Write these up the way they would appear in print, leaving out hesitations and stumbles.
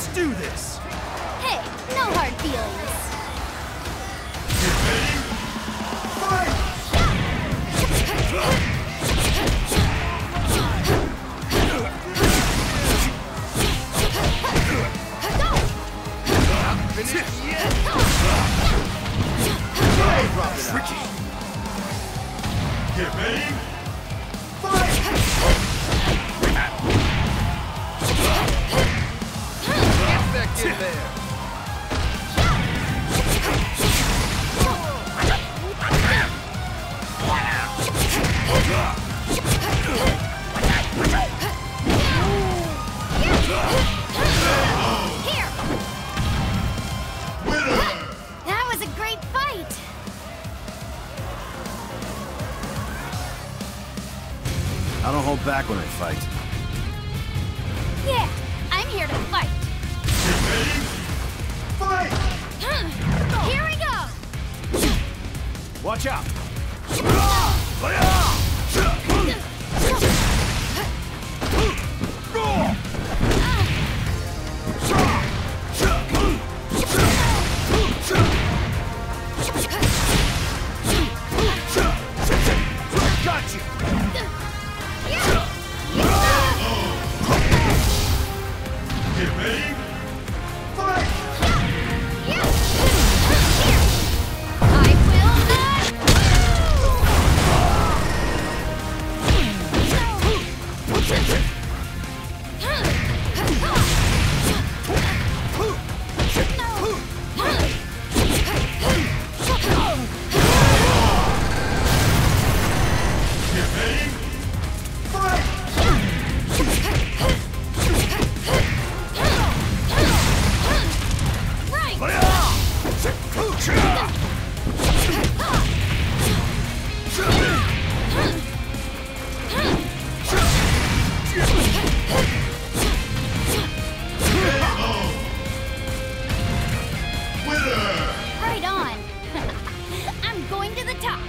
do this! Hey, no hard feelings. Get ready! Fight! Tricky! Get ready! Fight! Get back in there! That was a great fight! I don't hold back when I fight. Yeah, I'm here to fight. Get ready! Fight! Here we go! Watch out! Got you! Get ready! Fight! I will Get ready! Fight! Winner! Right on! I'm going to the top!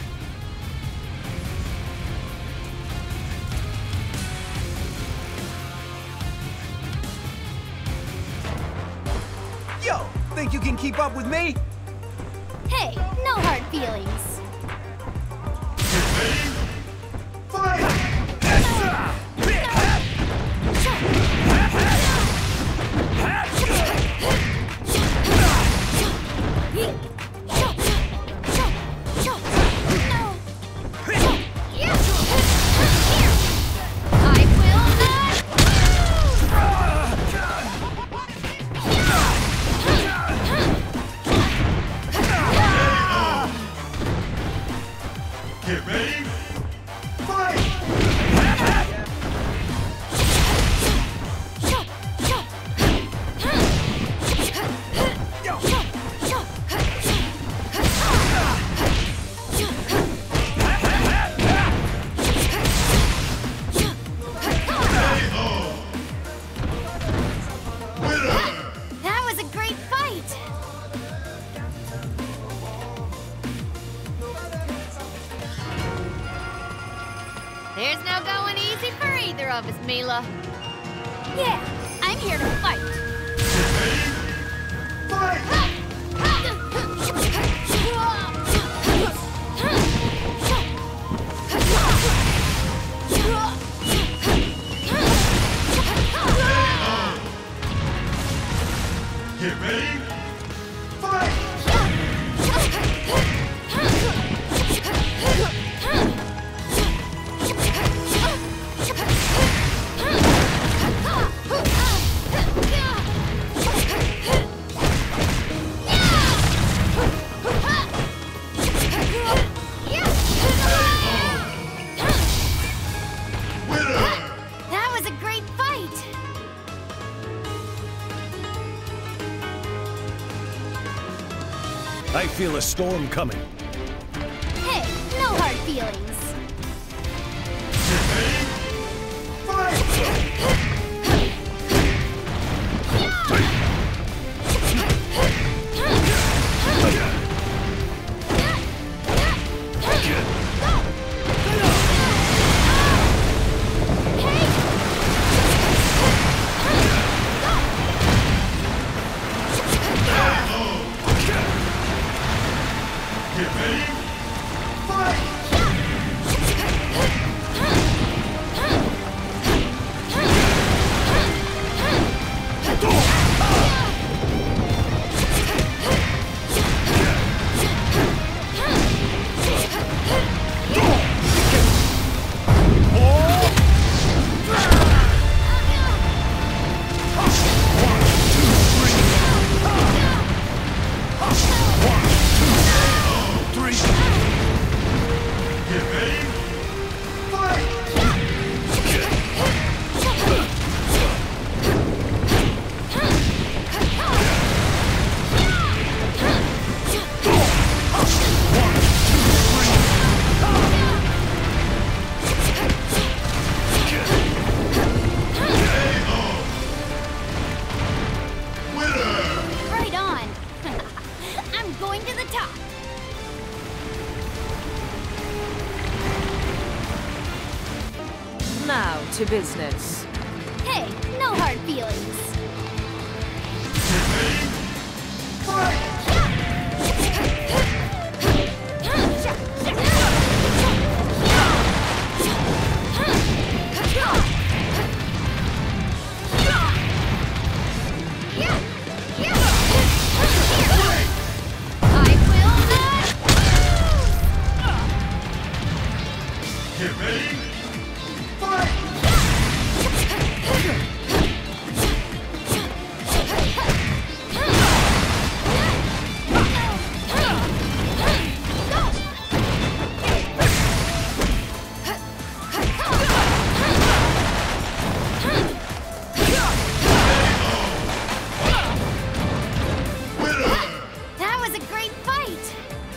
Yo, think you can keep up with me? Hey, no hard feelings. Get ready! Fight! Get ready! Fight! Winner! That was a great fight! There's no going easy for either of us, Mila. Yeah, I'm here to fight. Get ready! Fight! Get ready! Fight! Winner! That was a great fight! I feel a storm coming. Hey, no hard feelings. Get ready! Fight! top. Now to business. Hey, no hard feelings. Get ready. Fight! Get ready. Fight! That was a great fight.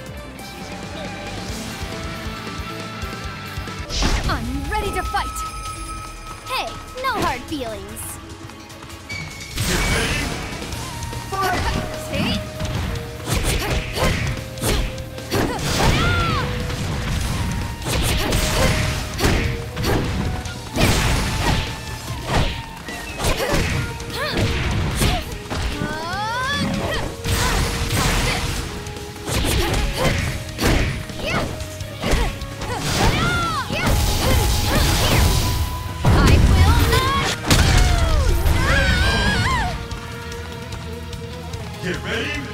I'm ready to fight. Hey, no hard feelings. Get ready. Fight! Get ready.